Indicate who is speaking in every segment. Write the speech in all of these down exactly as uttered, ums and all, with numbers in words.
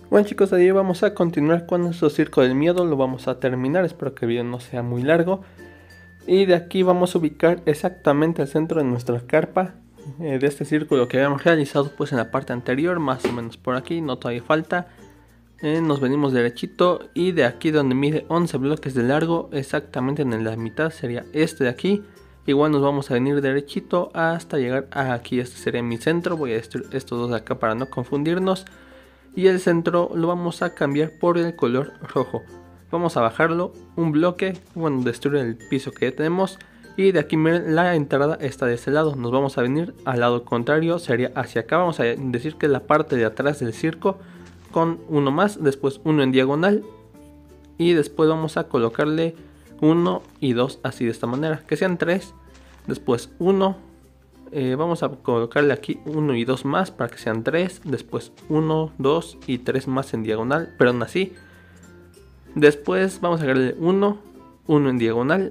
Speaker 1: Bueno chicos, ahí vamos a continuar con nuestro circo del miedo, lo vamos a terminar, espero que el video no sea muy largo. Y de aquí vamos a ubicar exactamente el centro de nuestra carpa, eh, de este círculo que habíamos realizado pues en la parte anterior, más o menos por aquí, no todavía falta. Eh, nos venimos derechito y de aquí donde mide once bloques de largo, exactamente en la mitad sería este de aquí. Igual nos vamos a venir derechito hasta llegar a aquí, este sería mi centro, voy a destruir estos dos de acá para no confundirnos. Y el centro lo vamos a cambiar por el color rojo. Vamos a bajarlo un bloque, bueno, destruir el piso que ya tenemos. Y de aquí miren, la entrada está de este lado. Nos vamos a venir al lado contrario, sería hacia acá. Vamos a decir que la parte de atrás del circo, con uno más, después uno en diagonal. Y después vamos a colocarle uno y dos así de esta manera, que sean tres. Después uno. Eh, vamos a colocarle aquí uno y dos más para que sean tres. Después uno, dos y tres más en diagonal, pero aún así. Después vamos a agregarle uno, uno en diagonal.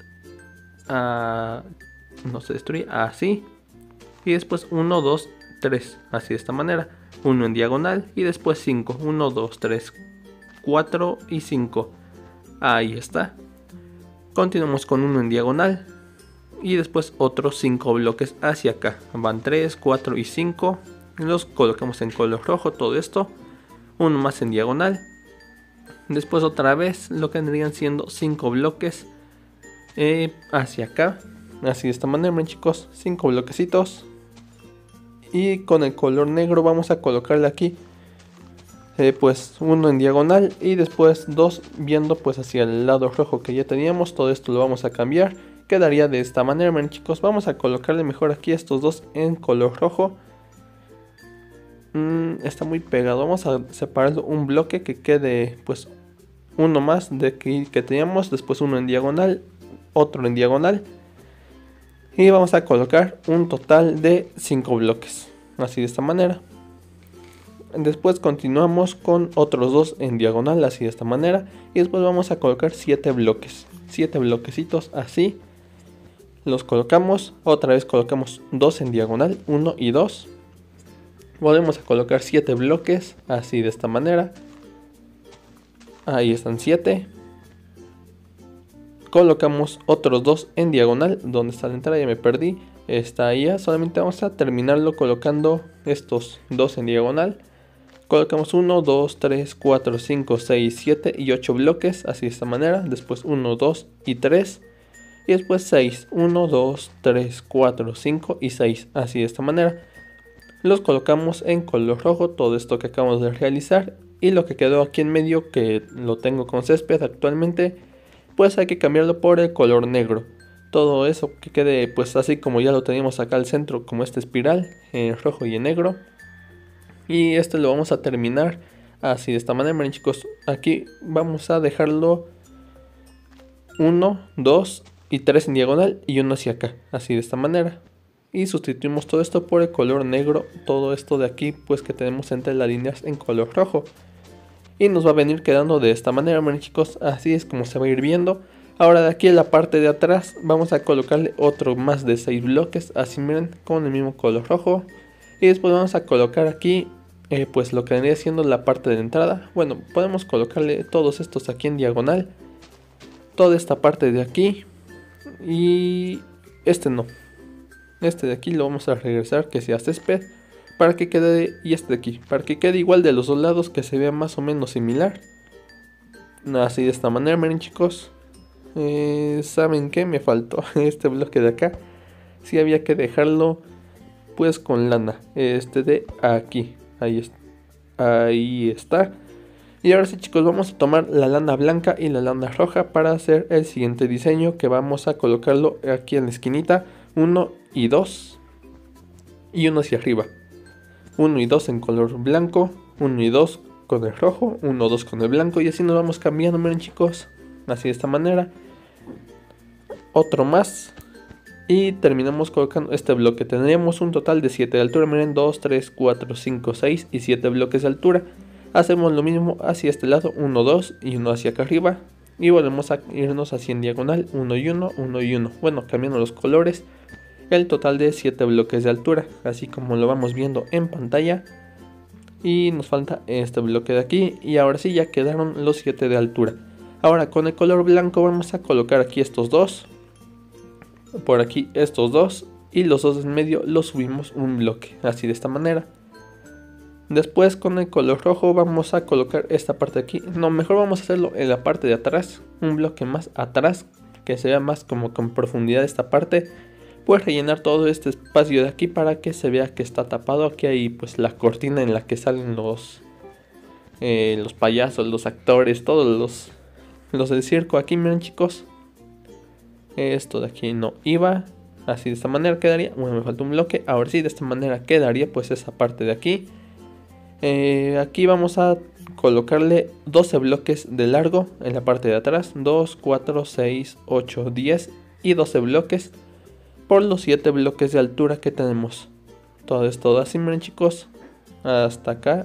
Speaker 1: Uh, no se destruye, así. Y después uno, dos, tres, así de esta manera. uno en diagonal y después cinco. uno, dos, tres, cuatro y cinco. Ahí está. Continuamos con uno en diagonal. Y después otros cinco bloques hacia acá. Van tres, cuatro y cinco. Los colocamos en color rojo todo esto. Uno más en diagonal. Después otra vez lo que vendrían siendo cinco bloques eh, hacia acá. Así de esta manera, miren, chicos. cinco bloquecitos. Y con el color negro vamos a colocarle aquí eh, pues uno en diagonal. Y después dos viendo pues hacia el lado rojo que ya teníamos. Todo esto lo vamos a cambiar. Quedaría de esta manera, miren, chicos. Vamos a colocarle mejor aquí estos dos en color rojo. mm, Está muy pegado. Vamos a separarlo un bloque que quede pues uno más de que, que teníamos. Después uno en diagonal, otro en diagonal. Y vamos a colocar un total de cinco bloques. Así de esta manera. Después continuamos con otros dos en diagonal, así de esta manera. Y después vamos a colocar siete bloques. siete bloquecitos así. Los colocamos, otra vez colocamos dos en diagonal, uno y dos. Volvemos a colocar siete bloques, así de esta manera. Ahí están siete. Colocamos otros dos en diagonal, donde está la entrada, ya me perdí. Está ahí, ya. Solamente vamos a terminarlo colocando estos dos en diagonal. Colocamos uno, dos, tres, cuatro, cinco, seis, siete y ocho bloques, así de esta manera. Después uno, dos y tres. Y después seis, uno, dos, tres, cuatro, cinco y seis, así de esta manera. Los colocamos en color rojo, todo esto que acabamos de realizar. Y lo que quedó aquí en medio, que lo tengo con césped actualmente, pues hay que cambiarlo por el color negro. Todo eso que quede pues así como ya lo teníamos acá al centro, como esta espiral, en rojo y en negro. Y este lo vamos a terminar así de esta manera, miren, chicos. Aquí vamos a dejarlo uno, dos y tres en diagonal y uno hacia acá, así de esta manera. Y sustituimos todo esto por el color negro. Todo esto de aquí pues que tenemos entre las líneas en color rojo. Y nos va a venir quedando de esta manera, miren, chicos. Así es como se va a ir viendo. Ahora de aquí en la parte de atrás vamos a colocarle otro más de seis bloques. Así miren, con el mismo color rojo. Y después vamos a colocar aquí eh, pues lo que vendría siendo la parte de la entrada. Bueno, podemos colocarle todos estos aquí en diagonal. Toda esta parte de aquí. Y este no. Este de aquí lo vamos a regresar que sea césped. Para que quede, y este de aquí, para que quede igual de los dos lados, que se vea más o menos similar. Así de esta manera, miren, chicos. Eh, ¿Saben qué? Me faltó este bloque de acá. Sí había que dejarlo pues con lana. Este de aquí. Ahí está. Ahí está. Y ahora sí, chicos, vamos a tomar la lana blanca y la lana roja para hacer el siguiente diseño, que vamos a colocarlo aquí en la esquinita. Uno y dos. Y uno hacia arriba. Uno y dos en color blanco. Uno y dos con el rojo. Uno, dos con el blanco. Y así nos vamos cambiando, miren, chicos. Así de esta manera. Otro más. Y terminamos colocando este bloque. Tendríamos un total de siete de altura. Miren, dos, tres, cuatro, cinco, seis y siete bloques de altura. Hacemos lo mismo hacia este lado. uno, dos y uno hacia acá arriba. Y volvemos a irnos así en diagonal. uno y uno, uno y uno. Bueno, cambiando los colores. El total de siete bloques de altura. Así como lo vamos viendo en pantalla. Y nos falta este bloque de aquí. Y ahora sí ya quedaron los siete de altura. Ahora con el color blanco vamos a colocar aquí estos dos. Por aquí estos dos. Y los dos en medio los subimos un bloque. Así de esta manera. Después con el color rojo vamos a colocar esta parte de aquí. No, mejor vamos a hacerlo en la parte de atrás. Un bloque más atrás. Que se vea más como con profundidad esta parte. Pues rellenar todo este espacio de aquí para que se vea que está tapado. Aquí hay pues la cortina en la que salen los eh, los payasos, los actores, todos los, los del circo. Aquí miren chicos, esto de aquí no iba. Así de esta manera quedaría. Bueno, me falta un bloque. Ahora sí, de esta manera quedaría pues esa parte de aquí. eh, Aquí vamos a colocarle doce bloques de largo en la parte de atrás. Dos, cuatro, seis, ocho, diez y doce bloques por los siete bloques de altura que tenemos. Todo esto así, miren chicos, hasta acá,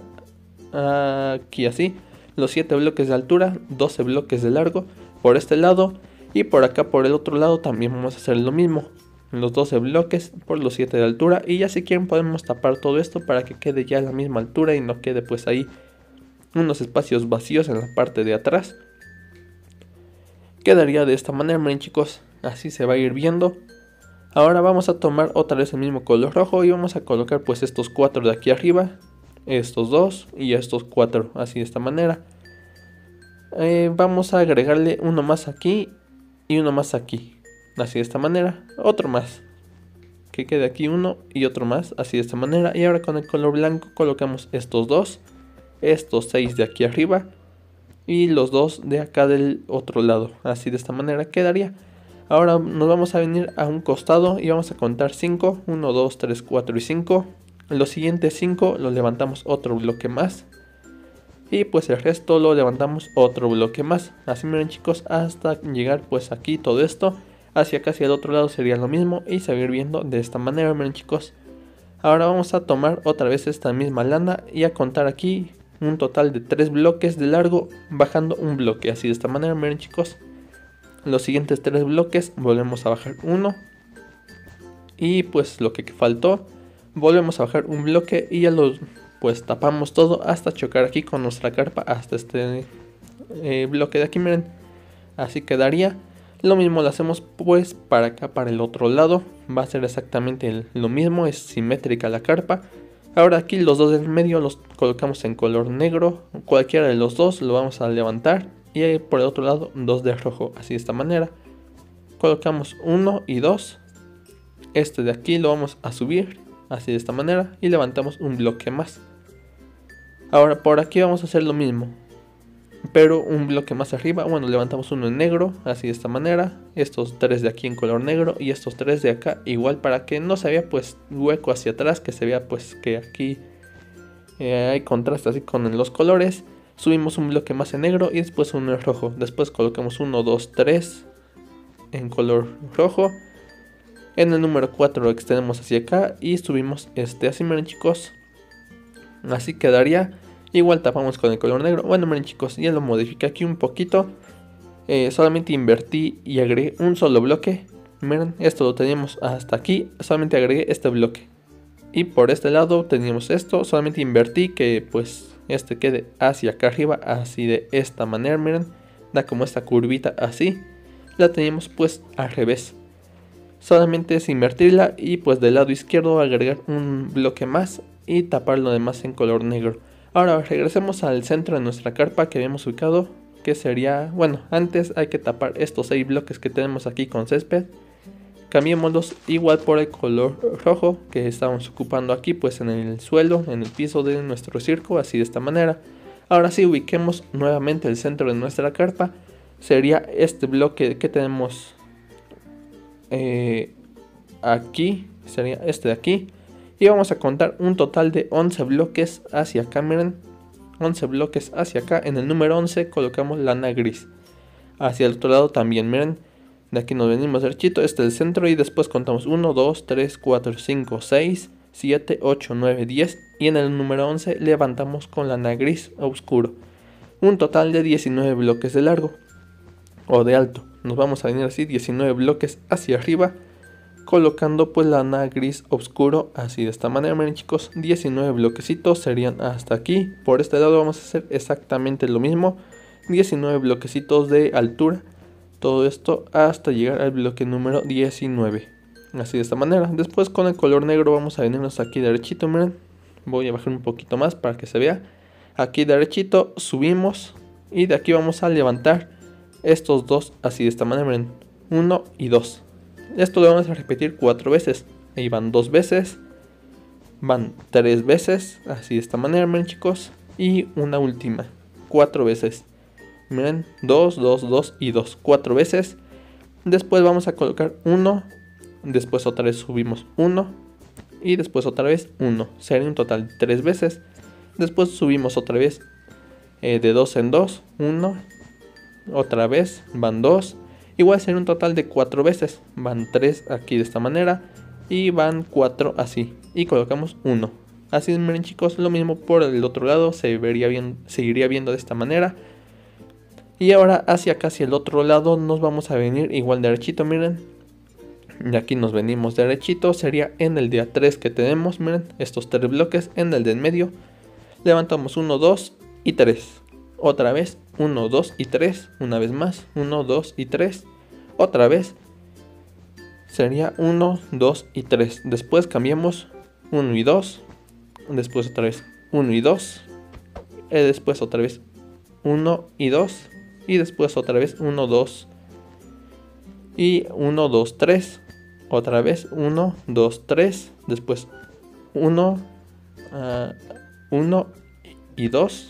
Speaker 1: aquí así, los siete bloques de altura, doce bloques de largo por este lado. Y por acá por el otro lado también vamos a hacer lo mismo, los doce bloques por los siete de altura. Y ya si quieren podemos tapar todo esto para que quede ya a la misma altura y no quede pues ahí unos espacios vacíos en la parte de atrás. Quedaría de esta manera, miren chicos, así se va a ir viendo. Ahora vamos a tomar otra vez el mismo color rojo y vamos a colocar pues estos cuatro de aquí arriba, estos dos y estos cuatro, así de esta manera. Eh, vamos a agregarle uno más aquí y uno más aquí, así de esta manera, otro más, que quede aquí uno y otro más, así de esta manera. Y ahora con el color blanco colocamos estos dos, estos seis de aquí arriba y los dos de acá del otro lado, así de esta manera quedaría. Ahora nos vamos a venir a un costado y vamos a contar cinco, uno, dos, tres, cuatro y cinco. Los siguientes cinco los levantamos otro bloque más. Y pues el resto lo levantamos otro bloque más. Así miren chicos, hasta llegar pues aquí todo esto. Hacia acá, hacia el otro lado sería lo mismo y seguir viendo de esta manera, miren chicos. Ahora vamos a tomar otra vez esta misma lana y a contar aquí un total de tres bloques de largo, bajando un bloque. Así de esta manera, miren chicos. Los siguientes tres bloques volvemos a bajar uno. Y pues lo que faltó, volvemos a bajar un bloque y ya los pues tapamos todo hasta chocar aquí con nuestra carpa hasta este eh, bloque de aquí, miren. Así quedaría. Lo mismo lo hacemos pues para acá, para el otro lado. Va a ser exactamente el, lo mismo, es simétrica la carpa. Ahora aquí los dos del medio los colocamos en color negro. Cualquiera de los dos lo vamos a levantar. Y por el otro lado dos de rojo, así de esta manera. Colocamos uno y dos. Este de aquí lo vamos a subir, así de esta manera. Y levantamos un bloque más. Ahora por aquí vamos a hacer lo mismo, pero un bloque más arriba. Bueno, levantamos uno en negro, así de esta manera. Estos tres de aquí en color negro y estos tres de acá igual, para que no se vea pues hueco hacia atrás, que se vea pues que aquí eh, hay contraste así con los colores. Subimos un bloque más en negro y después uno en rojo. Después colocamos uno, dos, tres en color rojo. En el número cuatro lo extendemos hacia acá y subimos este, así miren chicos. Así quedaría. Igual tapamos con el color negro. Bueno miren chicos, ya lo modifiqué aquí un poquito. eh, Solamente invertí y agregué un solo bloque. Miren, esto lo teníamos hasta aquí. Solamente agregué este bloque. Y por este lado teníamos esto. Solamente invertí que pues este quede hacia acá arriba, así de esta manera, miren. Da como esta curvita así. La teníamos pues al revés. Solamente es invertirla y pues del lado izquierdo agregar un bloque más y tapar lo demás en color negro. Ahora regresemos al centro de nuestra carpa que habíamos ubicado, que sería, bueno, antes hay que tapar estos seis bloques que tenemos aquí con césped. Cambiémoslos igual por el color rojo que estamos ocupando aquí pues en el suelo, en el piso de nuestro circo, así de esta manera. Ahora sí ubiquemos nuevamente el centro de nuestra carpa. Sería este bloque que tenemos eh, aquí, sería este de aquí. Y vamos a contar un total de once bloques hacia acá, miren. once bloques hacia acá. En el número once colocamos lana gris. Hacia el otro lado también, miren. De aquí nos venimos derechito, este es el centro y después contamos uno, dos, tres, cuatro, cinco, seis, siete, ocho, nueve, diez. Y en el número once levantamos con lana gris oscuro. Un total de diecinueve bloques de largo o de alto. Nos vamos a venir así, diecinueve bloques hacia arriba. colocando pues lana gris oscuro, así de esta manera. Miren chicos, diecinueve bloquecitos serían hasta aquí. Por este lado vamos a hacer exactamente lo mismo, diecinueve bloquecitos de altura, todo esto hasta llegar al bloque número diecinueve, así de esta manera. Después con el color negro vamos a venirnos aquí derechito, miren, voy a bajar un poquito más para que se vea. Aquí derechito subimos y de aquí vamos a levantar estos dos, así de esta manera, miren, uno y dos. Esto lo vamos a repetir cuatro veces. Ahí van dos veces, van tres veces, así de esta manera, miren chicos, y una última, cuatro veces. Miren, dos, dos, dos y dos, cuatro veces. Después vamos a colocar uno, después otra vez subimos uno y después otra vez uno. Sería un total de tres veces. Después subimos otra vez eh, de dos en dos, uno, otra vez van dos. Igual sería un total de cuatro veces. Van tres aquí de esta manera y van cuatro así. Y colocamos uno. Así, miren chicos, lo mismo por el otro lado. Se vería bien, seguiría viendo de esta manera. Y ahora hacia casi el otro lado nos vamos a venir igual derechito, miren. Y aquí nos venimos derechito. Sería en el día tres que tenemos, miren, estos tres bloques. En el de en medio levantamos uno, dos y tres. Otra vez uno, dos y tres. Una vez más uno, dos y tres. Otra vez sería uno, dos y tres. Después cambiamos uno y dos. Después otra vez uno y dos. Y después otra vez uno y dos. Y después otra vez uno, dos. Y uno, dos, tres. Otra vez uno, dos, tres. Después uno, uno y dos.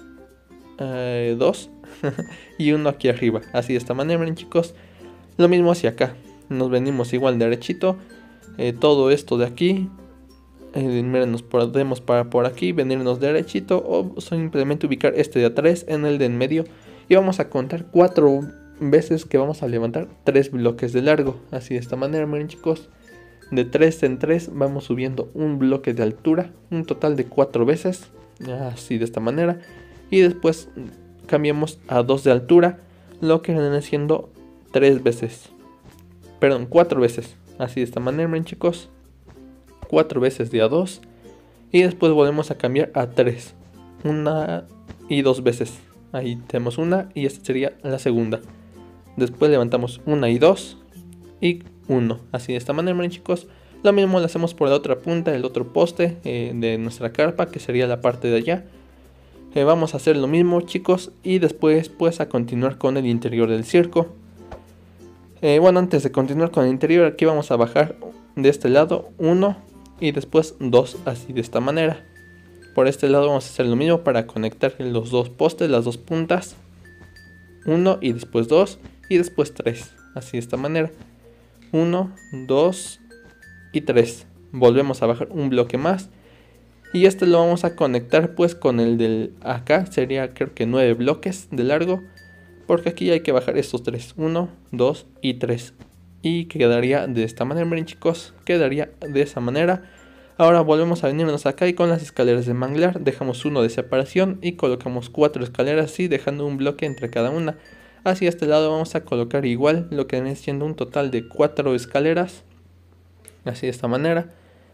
Speaker 1: dos y uno aquí arriba, así de esta manera, miren chicos. Lo mismo hacia acá, nos venimos igual derechito, eh, todo esto de aquí, eh, miren, nos podemos parar por aquí, venirnos derechito o simplemente ubicar este de atrás en el de en medio y vamos a contar cuatro veces que vamos a levantar tres bloques de largo, así de esta manera, miren chicos. De tres en tres vamos subiendo un bloque de altura, un total de cuatro veces, así de esta manera. Y después cambiamos a dos de altura, lo que viene siendo tres veces. Perdón, cuatro veces. Así de esta manera, miren chicos. cuatro veces de a dos. Y después volvemos a cambiar a tres. Una y dos veces. Ahí tenemos una y esta sería la segunda. Después levantamos una y dos. Y uno. Así de esta manera, miren chicos. Lo mismo lo hacemos por la otra punta, el otro poste eh, de nuestra carpa, que sería la parte de allá. Eh, vamos a hacer lo mismo chicos y después pues a continuar con el interior del circo. Eh, bueno, antes de continuar con el interior, aquí vamos a bajar de este lado uno y después dos, así de esta manera. Por este lado vamos a hacer lo mismo para conectar los dos postes, las dos puntas. uno y después dos y después tres, así de esta manera. uno, dos y tres. Volvemos a bajar un bloque más. Y este lo vamos a conectar pues con el del acá, sería creo que nueve bloques de largo. Porque aquí hay que bajar estos tres, uno, dos y tres. Y quedaría de esta manera, miren chicos, quedaría de esa manera. Ahora volvemos a venirnos acá y con las escaleras de manglar dejamos uno de separación y colocamos cuatro escaleras así, dejando un bloque entre cada una. Hacia este lado vamos a colocar igual lo que viene siendo un total de cuatro escaleras. Así de esta manera.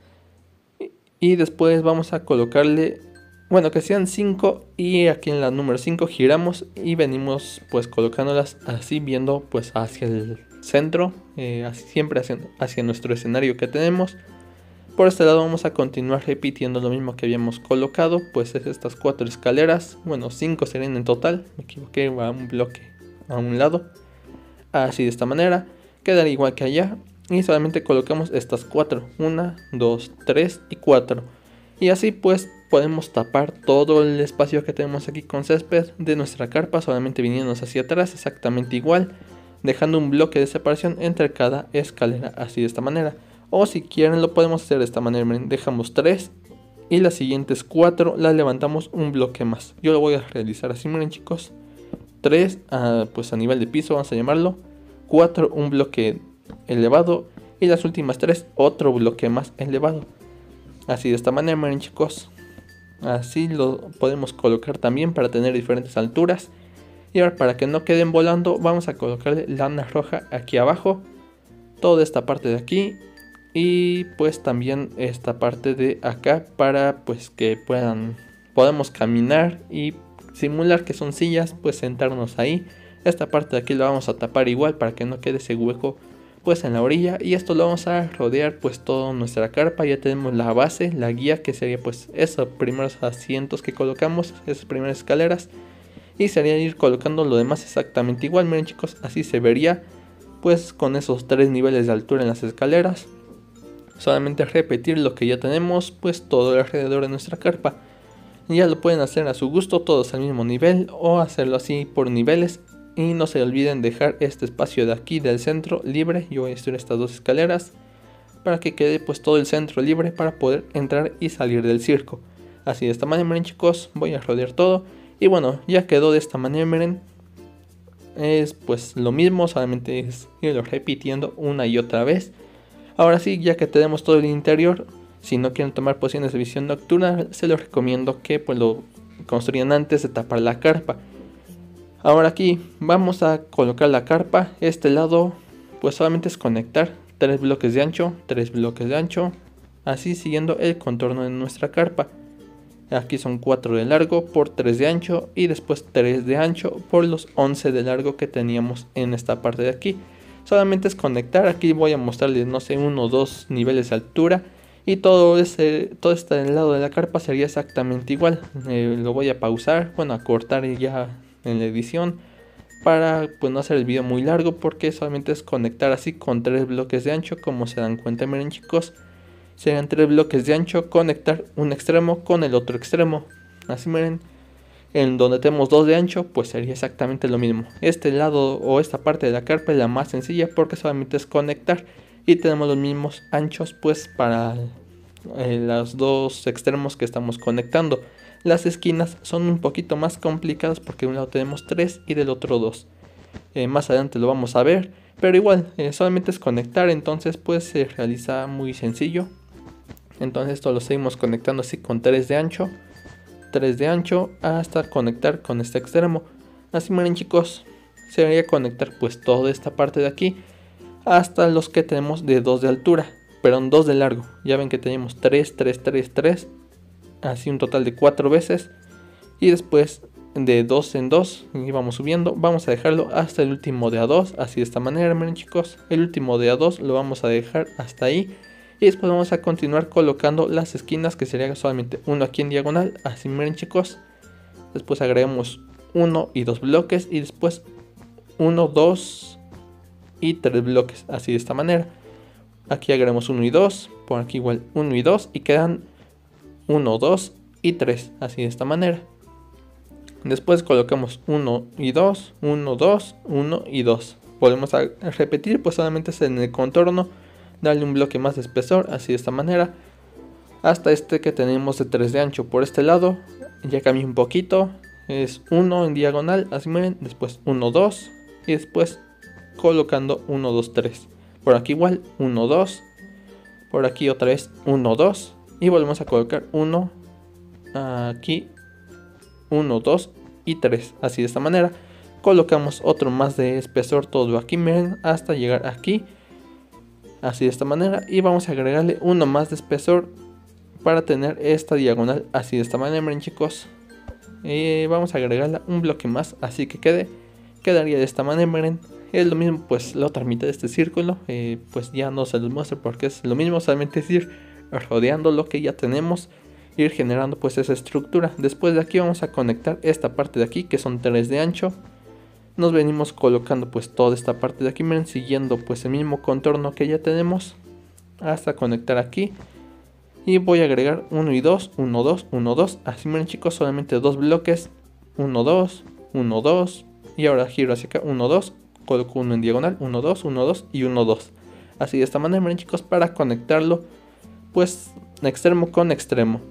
Speaker 1: Y después vamos a colocarle, bueno, que sean cinco y aquí en la número cinco giramos y venimos pues colocándolas así, viendo pues hacia el centro, eh, así, siempre hacia, hacia nuestro escenario que tenemos. Por este lado vamos a continuar repitiendo lo mismo que habíamos colocado, pues es estas cuatro escaleras, bueno, cinco serían en total, me equivoqué, a un bloque a un lado, así de esta manera, quedaría igual que allá. Y solamente colocamos estas cuatro, uno, dos, tres y cuatro. Y así pues podemos tapar todo el espacio que tenemos aquí con césped de nuestra carpa, solamente viniéndonos hacia atrás exactamente igual, dejando un bloque de separación entre cada escalera, así de esta manera. O si quieren lo podemos hacer de esta manera, miren, dejamos tres y las siguientes cuatro las levantamos un bloque más. Yo lo voy a realizar así, miren chicos, tres uh, pues a nivel de piso vamos a llamarlo, cuatro un bloque elevado y las últimas tres otro bloque más elevado, así de esta manera, miren chicos. Así lo podemos colocar también para tener diferentes alturas. Y ahora para que no queden volando vamos a colocarle lana roja aquí abajo toda esta parte de aquí y pues también esta parte de acá para pues que puedan podamos caminar y simular que son sillas, pues sentarnos ahí. Esta parte de aquí la vamos a tapar igual para que no quede ese hueco pues en la orilla, y esto lo vamos a rodear pues toda nuestra carpa. Ya tenemos la base, la guía, que sería pues esos primeros asientos que colocamos, esas primeras escaleras, y sería ir colocando lo demás exactamente igual. Miren chicos, así se vería pues con esos tres niveles de altura en las escaleras. Solamente repetir lo que ya tenemos pues todo alrededor de nuestra carpa. Ya lo pueden hacer a su gusto, todos al mismo nivel, o hacerlo así por niveles. Y no se olviden dejar este espacio de aquí del centro libre. Yo voy a destruir estas dos escaleras para que quede pues todo el centro libre para poder entrar y salir del circo. Así de esta manera, miren chicos, voy a rodear todo. Y bueno, ya quedó de esta manera, miren. Es pues lo mismo, solamente es irlo repitiendo una y otra vez. Ahora sí, ya que tenemos todo el interior, si no quieren tomar pociones de visión nocturna, se los recomiendo que pues lo construyan antes de tapar la carpa. Ahora aquí vamos a colocar la carpa. Este lado pues solamente es conectar tres bloques de ancho, tres bloques de ancho, así siguiendo el contorno de nuestra carpa. Aquí son cuatro de largo por tres de ancho, y después tres de ancho por los once de largo que teníamos en esta parte de aquí. Solamente es conectar. Aquí voy a mostrarles, no sé, uno o dos niveles de altura, y todo ese todo este lado de la carpa sería exactamente igual. Eh, lo voy a pausar, bueno, a cortar ya en la edición, para pues no hacer el video muy largo, porque solamente es conectar así con tres bloques de ancho. Como se dan cuenta, miren chicos, serían tres bloques de ancho, conectar un extremo con el otro extremo. Así miren, en donde tenemos dos de ancho pues sería exactamente lo mismo. Este lado o esta parte de la carpa es la más sencilla porque solamente es conectar, y tenemos los mismos anchos pues para eh, los dos extremos que estamos conectando. Las esquinas son un poquito más complicadas porque de un lado tenemos tres y del otro dos. Eh, más adelante lo vamos a ver, pero igual eh, solamente es conectar, entonces pues se realiza muy sencillo. Entonces esto lo seguimos conectando así con tres de ancho, tres de ancho hasta conectar con este extremo. Así miren chicos, sería conectar pues toda esta parte de aquí hasta los que tenemos de dos de altura, perdón, dos de largo. Ya ven que tenemos tres, tres, tres, tres, así un total de cuatro veces, y después de dos en dos y vamos subiendo. Vamos a dejarlo hasta el último de a dos, así de esta manera, miren chicos, el último de a dos lo vamos a dejar hasta ahí, y después vamos a continuar colocando las esquinas, que sería solamente uno aquí en diagonal, así miren chicos. Después agregamos uno y dos bloques, y después uno, dos y tres bloques, así de esta manera. Aquí agregamos uno y dos, por aquí igual uno y dos, y quedan uno, dos y tres, así de esta manera. Después colocamos uno y dos, uno, dos, uno y dos. Volvemos a repetir, pues solamente es en el contorno, darle un bloque más de espesor, así de esta manera, hasta este que tenemos de tres de ancho por este lado. Ya cambié un poquito, es uno en diagonal, así miren, después uno, dos, y después colocando uno, dos, tres. Por aquí igual uno, dos, por aquí otra vez uno, dos, y volvemos a colocar uno aquí, uno, dos y tres, así de esta manera. Colocamos otro más de espesor todo aquí, miren, hasta llegar aquí, así de esta manera, y vamos a agregarle uno más de espesor para tener esta diagonal, así de esta manera, miren chicos. Y vamos a agregarle un bloque más, así que quede quedaría de esta manera, miren. Es lo mismo pues la otra mitad de este círculo, eh, pues ya no se los muestro porque es lo mismo, solamente es ir rodeando lo que ya tenemos, ir generando pues esa estructura. Después de aquí vamos a conectar esta parte de aquí, que son tres de ancho. Nos venimos colocando pues toda esta parte de aquí, miren, siguiendo pues el mismo contorno que ya tenemos hasta conectar aquí. Y voy a agregar uno y dos, uno, dos, uno, dos, así miren chicos, solamente dos bloques, uno, dos, uno, dos, y ahora giro hacia acá, uno, dos, coloco uno en diagonal, uno, dos, uno, dos y uno, dos. Así de esta manera, miren chicos, para conectarlo pues extremo con extremo.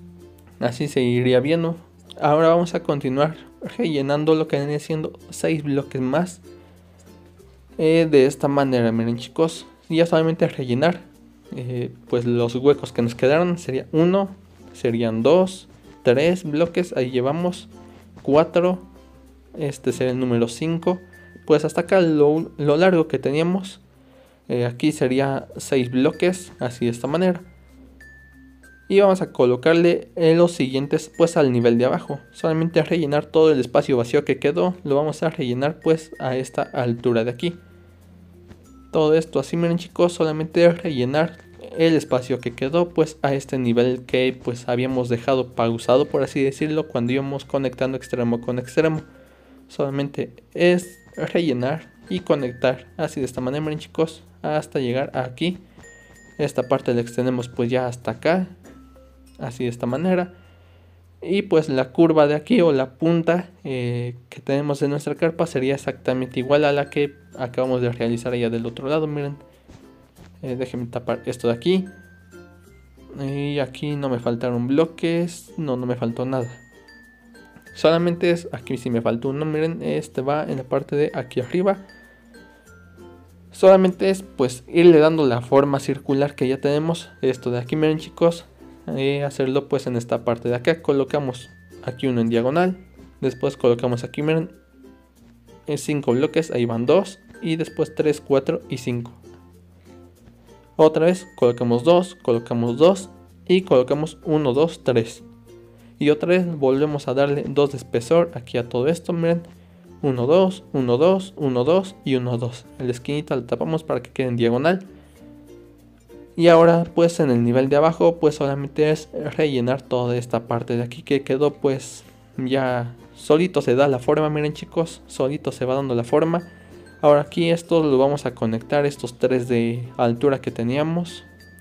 Speaker 1: Así se iría viendo. Ahora vamos a continuar rellenando lo que viene siendo seis bloques más. Eh, de esta manera, miren chicos. Y ya solamente rellenar eh, pues los huecos que nos quedaron. Sería uno, serían dos, tres bloques. Ahí llevamos cuatro. Este sería el número cinco. Pues hasta acá lo, lo largo que teníamos. Eh, aquí sería seis bloques, así de esta manera. Y vamos a colocarle eh, los siguientes pues al nivel de abajo. Solamente a rellenar todo el espacio vacío que quedó. Lo vamos a rellenar pues a esta altura de aquí. Todo esto así, miren chicos, solamente rellenar el espacio que quedó pues a este nivel que pues habíamos dejado pausado, por así decirlo, cuando íbamos conectando extremo con extremo. Solamente es rellenar y conectar así de esta manera, miren chicos, hasta llegar aquí. Esta parte la extendemos pues ya hasta acá, así de esta manera. Y pues la curva de aquí o la punta eh, que tenemos en nuestra carpa sería exactamente igual a la que acabamos de realizar allá del otro lado. Miren, eh, déjenme tapar esto de aquí. Y aquí no me faltaron bloques, no, no me faltó nada. Solamente es aquí sí me faltó uno, miren, este va en la parte de aquí arriba. Solamente es pues irle dando la forma circular que ya tenemos. Esto de aquí, miren chicos. Y hacerlo pues en esta parte de acá. Colocamos aquí uno en diagonal. Después colocamos aquí, miren, cinco bloques, ahí van dos. Y después tres, cuatro y cinco. Otra vez colocamos dos, colocamos dos. Y colocamos uno, dos, tres. Y otra vez volvemos a darle dos de espesor aquí a todo esto, miren. uno, dos, uno, dos, uno, dos y uno, dos. En la esquinita la tapamos para que quede en diagonal. Y ahora pues en el nivel de abajo pues solamente es rellenar toda esta parte de aquí que quedó pues ya solito se da la forma, miren chicos, solito se va dando la forma. Ahora aquí esto lo vamos a conectar, estos tres de altura que teníamos.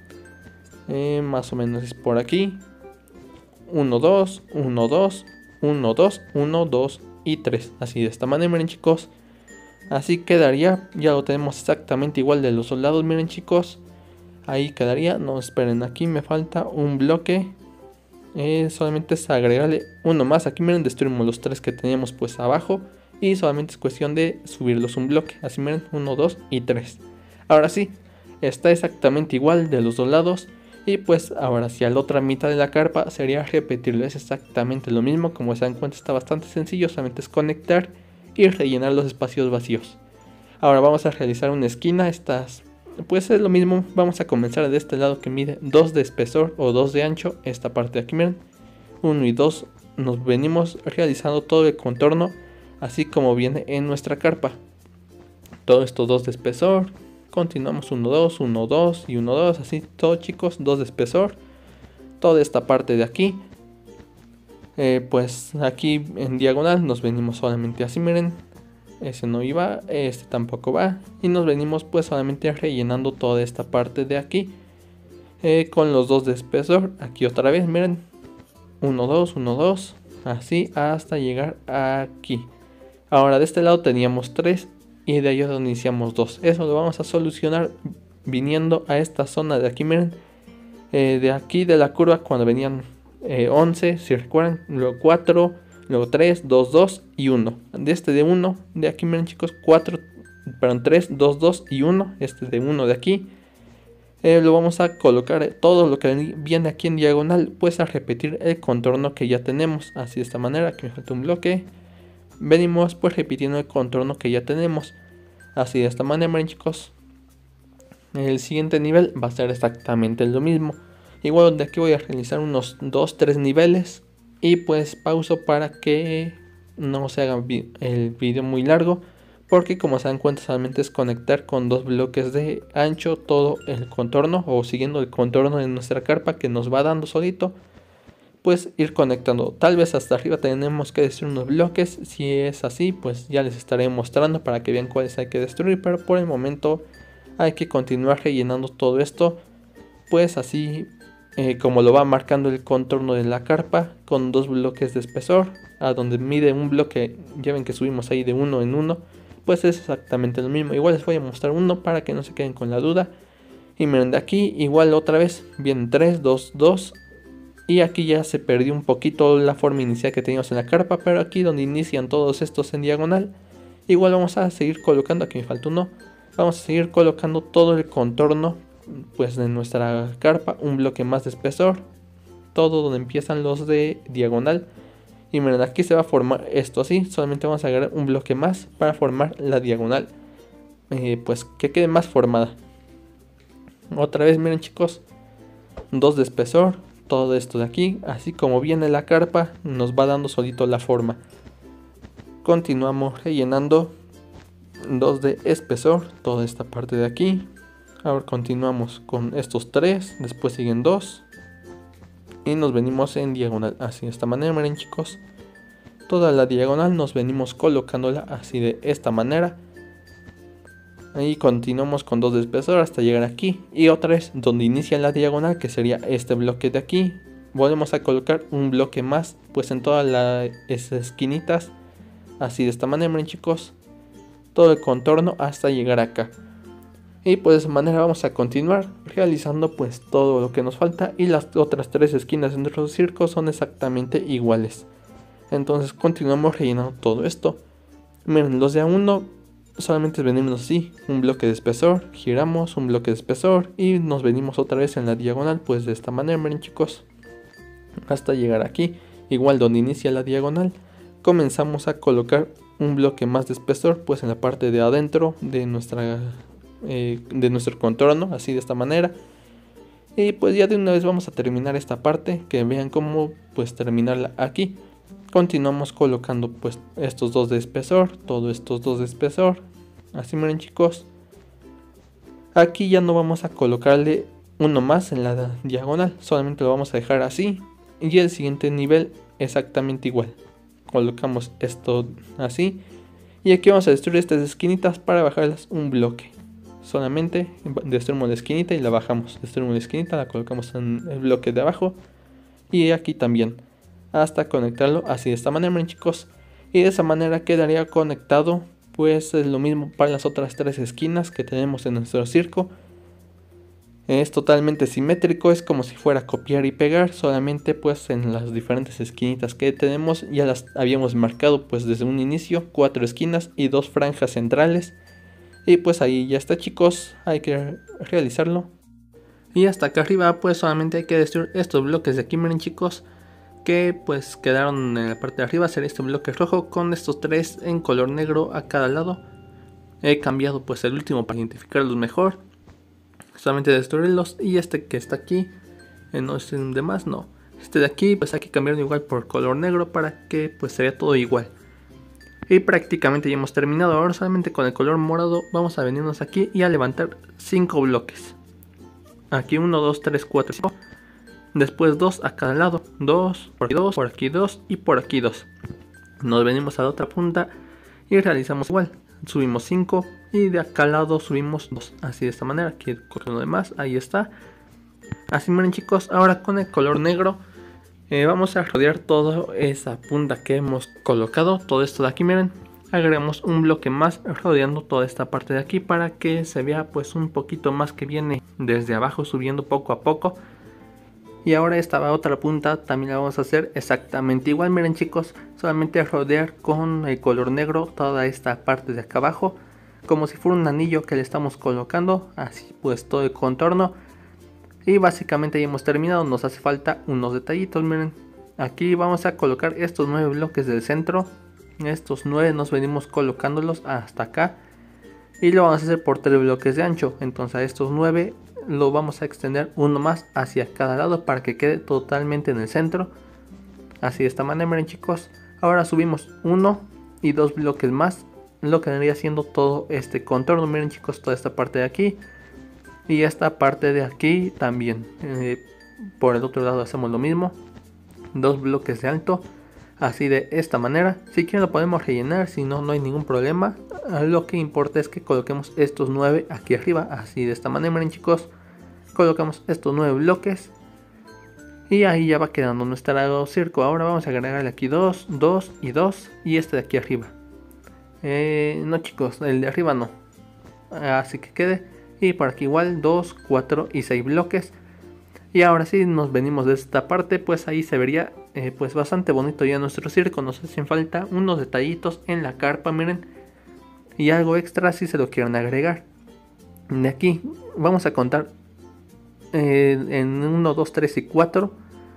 Speaker 1: Eh, más o menos es por aquí. uno, dos, uno, dos, uno, dos, uno, dos y tres. Así de esta manera, miren chicos. Así quedaría, ya lo tenemos exactamente igual de los lados, miren chicos. Ahí quedaría, no esperen, aquí me falta un bloque. Eh, solamente es agregarle uno más. Aquí miren, destruimos los tres que teníamos pues abajo. Y solamente es cuestión de subirlos un bloque. Así miren, uno, dos y tres. Ahora sí, está exactamente igual de los dos lados. Y pues ahora sí, a la otra mitad de la carpa sería repetirlo. Es exactamente lo mismo, como se dan cuenta está bastante sencillo. Solamente es conectar y rellenar los espacios vacíos. Ahora vamos a realizar una esquina. Estas pues es lo mismo, vamos a comenzar de este lado que mide dos de espesor o dos de ancho. Esta parte de aquí miren, uno y dos. Nos venimos realizando todo el contorno así como viene en nuestra carpa. Todo esto dos de espesor. Continuamos uno, dos, uno, dos y uno, dos. Así todo chicos, dos de espesor. Toda esta parte de aquí eh, pues aquí en diagonal nos venimos solamente así, miren. Ese no iba, este tampoco va. Y nos venimos pues solamente rellenando toda esta parte de aquí eh, con los dos de espesor. Aquí otra vez, miren, uno, dos, uno, dos. Así hasta llegar aquí. Ahora de este lado teníamos tres y de ahí es donde iniciamos dos. Eso lo vamos a solucionar viniendo a esta zona de aquí, miren. Eh, de aquí de la curva cuando venían eh, once, si recuerdan, luego cuatro, luego tres, dos, dos y uno. De este de uno, de aquí miren chicos, cuatro, perdón, tres, dos, dos y uno. Este de uno de aquí. Eh, lo vamos a colocar eh, todo lo que viene aquí en diagonal, pues a repetir el contorno que ya tenemos. Así de esta manera, aquí me falta un bloque. Venimos pues repitiendo el contorno que ya tenemos. Así de esta manera, miren chicos. El siguiente nivel va a ser exactamente lo mismo. Igual de aquí voy a realizar unos dos tres niveles. Y pues pauso para que no se haga el video muy largo. Porque como se dan cuenta solamente es conectar con dos bloques de ancho todo el contorno. O siguiendo el contorno de nuestra carpa que nos va dando solito. Pues ir conectando. Tal vez hasta arriba tenemos que destruir unos bloques. Si es así pues ya les estaré mostrando para que vean cuáles hay que destruir. Pero por el momento hay que continuar rellenando todo esto. Pues así eh, como lo va marcando el contorno de la carpa. Con dos bloques de espesor. A donde mide un bloque. Ya ven que subimos ahí de uno en uno. Pues es exactamente lo mismo. Igual les voy a mostrar uno para que no se queden con la duda. Y miren de aquí igual otra vez. Vienen tres, dos, dos. Y aquí ya se perdió un poquito la forma inicial que teníamos en la carpa. Pero aquí donde inician todos estos en diagonal. Igual vamos a seguir colocando. Aquí me falta uno. Vamos a seguir colocando todo el contorno pues de nuestra carpa. Un bloque más de espesor. Todo donde empiezan los de diagonal. Y miren, aquí se va a formar esto así. Solamente vamos a agregar un bloque más para formar la diagonal. Eh, pues que quede más formada. Otra vez miren chicos, dos de espesor, todo esto de aquí, así como viene la carpa nos va dando solito la forma. Continuamos rellenando dos de espesor, toda esta parte de aquí. Ahora continuamos con estos tres, después siguen dos y nos venimos en diagonal, así de esta manera miren chicos. Toda la diagonal nos venimos colocándola así de esta manera. Ahí continuamos con dos de espesor hasta llegar aquí. Y otra vez donde inicia la diagonal, que sería este bloque de aquí, volvemos a colocar un bloque más, pues en todas las esquinitas. Así de esta manera miren chicos, todo el contorno hasta llegar acá. Y pues de esa manera vamos a continuar realizando pues todo lo que nos falta. Y las otras tres esquinas de nuestro circo son exactamente iguales. Entonces continuamos rellenando todo esto. Miren, los de A uno solamente venimos así, un bloque de espesor, giramos un bloque de espesor y nos venimos otra vez en la diagonal, pues de esta manera miren chicos, hasta llegar aquí. Igual donde inicia la diagonal comenzamos a colocar un bloque más de espesor, pues en la parte de adentro de nuestra eh, de nuestro contorno, así de esta manera. Y pues ya de una vez vamos a terminar esta parte, que vean cómo pues terminarla aquí. Continuamos colocando pues estos dos de espesor, todos estos dos de espesor, así miren chicos. Aquí ya no vamos a colocarle uno más en la diagonal, solamente lo vamos a dejar así. Y el siguiente nivel exactamente igual. Colocamos esto así. Y aquí vamos a destruir estas esquinitas para bajarlas un bloque. Solamente destruimos la esquinita y la bajamos. Destruimos la esquinita, la colocamos en el bloque de abajo. Y aquí también. Hasta conectarlo así de esta manera miren chicos. Y de esa manera quedaría conectado. Pues es lo mismo para las otras tres esquinas que tenemos en nuestro circo. Es totalmente simétrico, es como si fuera copiar y pegar, solamente pues en las diferentes esquinitas que tenemos ya las habíamos marcado pues desde un inicio, cuatro esquinas y dos franjas centrales. Y pues ahí ya está chicos, hay que realizarlo. Y hasta acá arriba pues solamente hay que destruir estos bloques de aquí miren chicos, que pues quedaron en la parte de arriba. Sería este bloque rojo con estos tres en color negro a cada lado. He cambiado pues el último para identificarlos mejor. Solamente destruirlos. Y este que está aquí, eh, no es de más, no. Este de aquí pues hay que cambiarlo igual por color negro para que pues sería todo igual. Y prácticamente ya hemos terminado. Ahora solamente con el color morado vamos a venirnos aquí y a levantar cinco bloques. Aquí uno, dos, tres, cuatro, cinco. Después dos a cada lado, dos, por aquí dos, por aquí dos y por aquí dos. Nos venimos a la otra punta y realizamos igual. Subimos cinco y de acá al lado subimos dos. Así de esta manera, aquí con lo demás, ahí está. Así miren chicos, ahora con el color negro eh, vamos a rodear toda esa punta que hemos colocado. Todo esto de aquí miren, agregamos un bloque más rodeando toda esta parte de aquí para que se vea pues un poquito más que viene desde abajo subiendo poco a poco. Y ahora esta otra punta también la vamos a hacer exactamente igual. Miren chicos, solamente rodear con el color negro toda esta parte de acá abajo, como si fuera un anillo que le estamos colocando, así pues todo el contorno. Y básicamente ya hemos terminado, nos hace falta unos detallitos. Miren, aquí vamos a colocar estos nueve bloques del centro. Estos nueve nos venimos colocándolos hasta acá. Y lo vamos a hacer por tres bloques de ancho. Entonces a estos nueve lo vamos a extender uno más hacia cada lado para que quede totalmente en el centro. Así de esta manera miren chicos. Ahora subimos uno y dos bloques más, lo que vendría siendo todo este contorno. Miren chicos, toda esta parte de aquí y esta parte de aquí también. eh, por el otro lado hacemos lo mismo, dos bloques de alto, así de esta manera. Si quieren lo podemos rellenar, si no, no hay ningún problema. Lo que importa es que coloquemos estos nueve aquí arriba, así de esta manera miren chicos. Colocamos estos nueve bloques y ahí ya va quedando nuestro circo. Ahora vamos a agregarle aquí dos, dos y dos y este de aquí arriba. Eh, no chicos, el de arriba no, así que quede. Y por aquí igual dos, cuatro y seis bloques. Y ahora sí nos venimos de esta parte, pues ahí se vería eh, pues bastante bonito ya nuestro circo. Nos hacen falta unos detallitos en la carpa miren, y algo extra si se lo quieren agregar. De aquí vamos a contar eh, en uno, dos, tres y cuatro.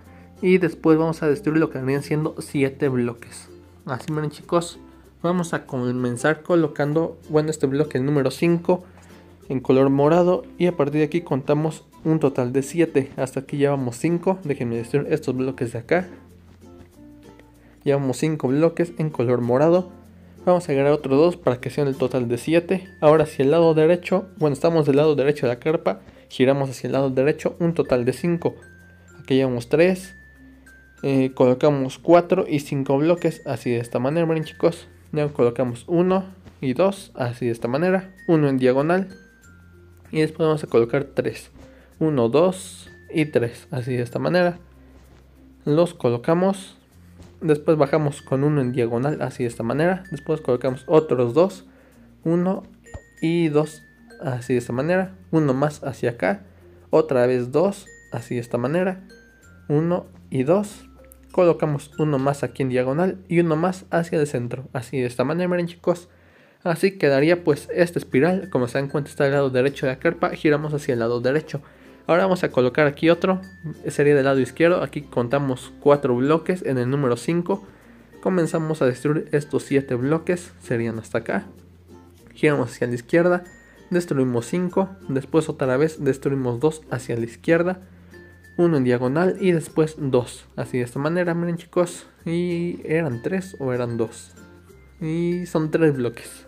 Speaker 1: Y después vamos a destruir lo que vendrían siendo siete bloques. Así miren chicos, vamos a comenzar colocando, bueno, este bloque número cinco. en color morado, y a partir de aquí contamos un total de siete. Hasta aquí llevamos cinco. Déjenme destruir estos bloques de acá. Llevamos cinco bloques en color morado. Vamos a agregar otros dos para que sean el total de siete. Ahora hacia el lado derecho, bueno, estamos del lado derecho de la carpa, giramos hacia el lado derecho, un total de cinco. Aquí llevamos tres. Eh, colocamos cuatro y cinco bloques, así de esta manera, miren chicos. Ya colocamos uno y dos, así de esta manera. Uno en diagonal. Y después vamos a colocar tres. uno, dos y tres, así de esta manera. Los colocamos. Después bajamos con uno en diagonal, así de esta manera. Después colocamos otros dos. uno y dos, así de esta manera. Uno más hacia acá. Otra vez dos, así de esta manera. uno y dos. Colocamos uno más aquí en diagonal y uno más hacia el centro, así de esta manera, miren chicos. Así quedaría pues esta espiral. Como se dan cuenta, está del lado derecho de la carpa. Giramos hacia el lado derecho. Ahora vamos a colocar aquí otro. Sería del lado izquierdo. Aquí contamos cuatro bloques en el número cinco. Comenzamos a destruir estos siete bloques. Serían hasta acá. Giramos hacia la izquierda. Destruimos cinco. Después otra vez destruimos dos hacia la izquierda. Uno en diagonal y después dos. Así de esta manera, miren chicos. Y eran tres o eran dos. Y son tres bloques.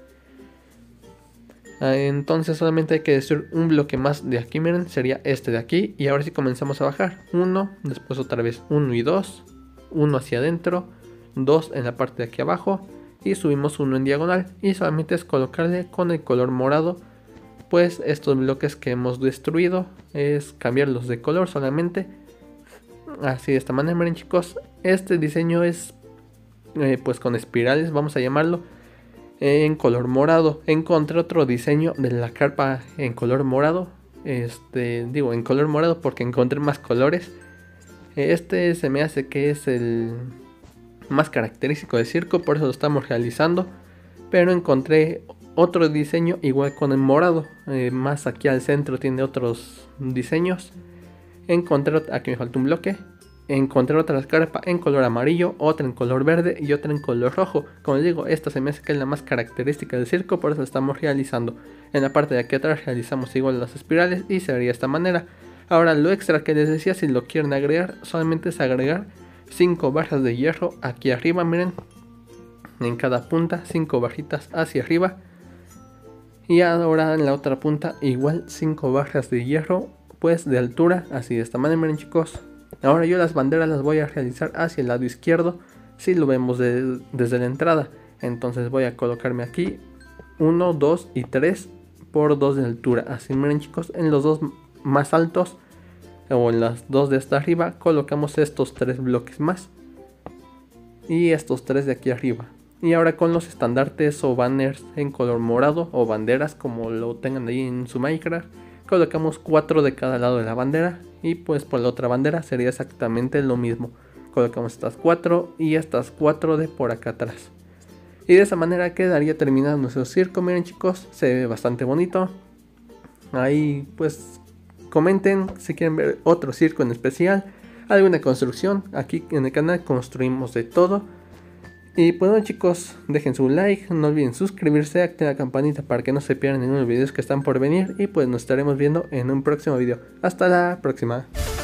Speaker 1: Entonces solamente hay que destruir un bloque más de aquí, miren, sería este de aquí. Y ahora sí comenzamos a bajar. uno, después otra vez uno y dos. uno hacia adentro, dos en la parte de aquí abajo. Y subimos uno en diagonal. Y solamente es colocarle con el color morado pues estos bloques que hemos destruido. Es cambiarlos de color solamente. Así de esta manera, miren chicos. Este diseño es eh, pues con espirales, vamos a llamarlo, en color morado. Encontré otro diseño de la carpa en color morado. Este, digo en color morado porque encontré más colores. Este se me hace que es el más característico de circo, por eso lo estamos realizando. Pero encontré otro diseño igual con el morado. Eh, más aquí al centro tiene otros diseños. Encontré, aquí me falta un bloque. Encontré otra carpa en color amarillo, otra en color verde y otra en color rojo. Como les digo, esta se me hace que es la más característica del circo, por eso la estamos realizando. En la parte de aquí atrás realizamos igual las espirales y se vería de esta manera. Ahora lo extra que les decía, si lo quieren agregar, solamente es agregar cinco barras de hierro aquí arriba, miren. En cada punta, cinco barritas hacia arriba. Y ahora en la otra punta igual cinco barras de hierro pues de altura, así de esta manera, miren chicos. Ahora yo las banderas las voy a realizar hacia el lado izquierdo, si lo vemos de, desde la entrada. Entonces voy a colocarme aquí uno, dos y tres por dos de altura. Así miren chicos, en los dos más altos o en las dos de hasta arriba colocamos estos tres bloques más. Y estos tres de aquí arriba. Y ahora con los estandartes o banners en color morado o banderas como lo tengan ahí en su Minecraft, colocamos cuatro de cada lado de la bandera. Y pues por la otra bandera sería exactamente lo mismo. Colocamos estas cuatro y estas cuatro de por acá atrás. Y de esa manera quedaría terminado nuestro circo. Miren chicos, se ve bastante bonito. Ahí pues comenten si quieren ver otro circo en especial, alguna construcción. Aquí en el canal construimos de todo. Y pues bueno chicos, dejen su like, no olviden suscribirse, activen la campanita para que no se pierdan ninguno de los videos que están por venir. Y pues nos estaremos viendo en un próximo video. Hasta la próxima.